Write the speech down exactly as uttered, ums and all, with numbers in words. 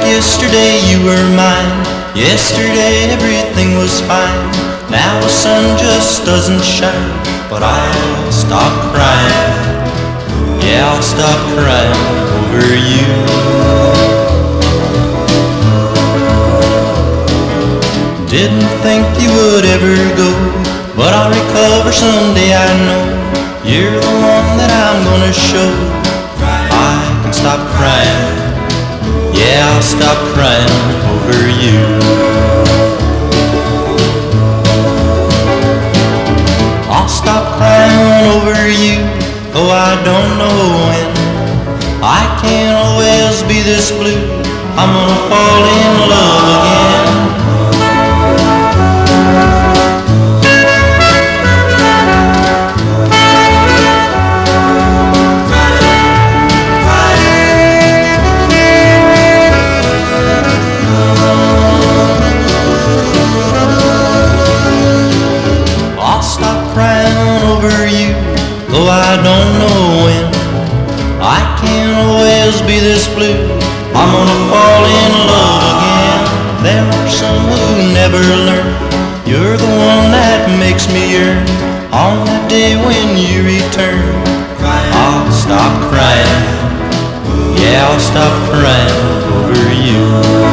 yesterday you were mine. Yesterday everything was fine. Now the sun just doesn't shine. But I'll stop crying. Yeah, I'll stop crying over you. Didn't think you would ever go, but I'll recover someday, I know. You're the one that I'm gonna show. I can stop crying. Yeah, I'll stop crying over you. I'll stop crying over you, though I don't know when. I can't always be this blue. I'm gonna fall in love again. Though I don't know when. I can't always be this blue. I'm gonna fall in love again. There are some who never learn. You're the one that makes me yearn. On the day when you return, I'll stop crying. Yeah, I'll stop crying over you.